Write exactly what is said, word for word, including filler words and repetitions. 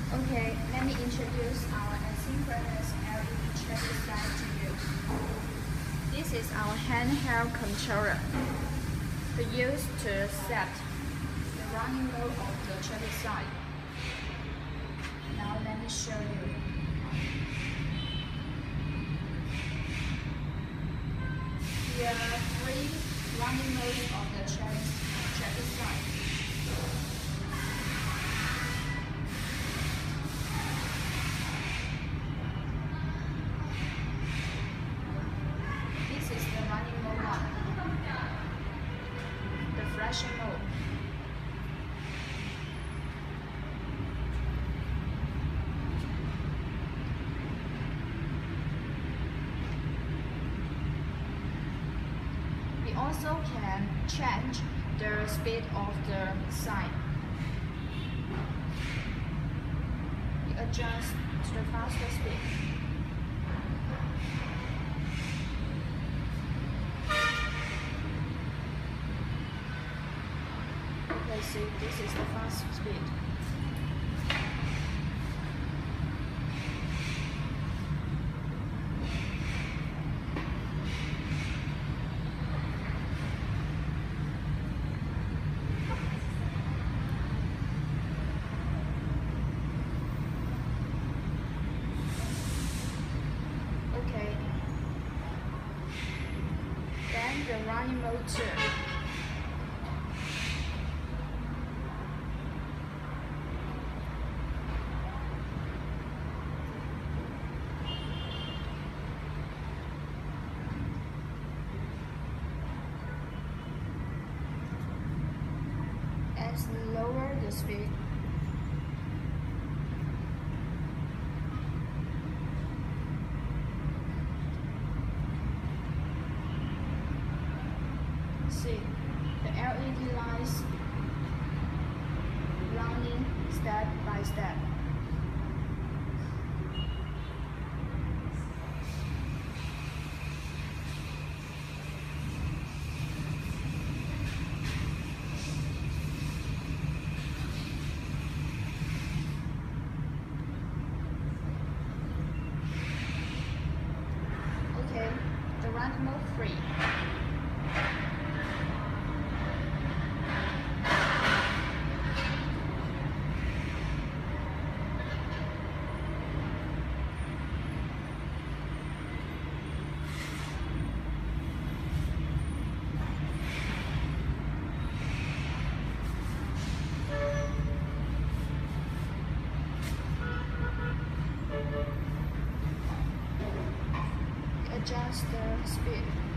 Okay, let me introduce our asynchronous L E D traffic sign to you. This is our handheld controller to use to set the running mode of the traffic sign. Now let me show you. Here are three running modes of the traffic, traffic sign. This is the running mode one, the flashing mode. We also can change the speed of the sign. We adjust to the faster speed. Okay, see, this is the fast speed. Okay. Then the running mode two. Let's lower the speed. See, the L E D lights running step by step. Okay, the running mode three. Adjust the speed.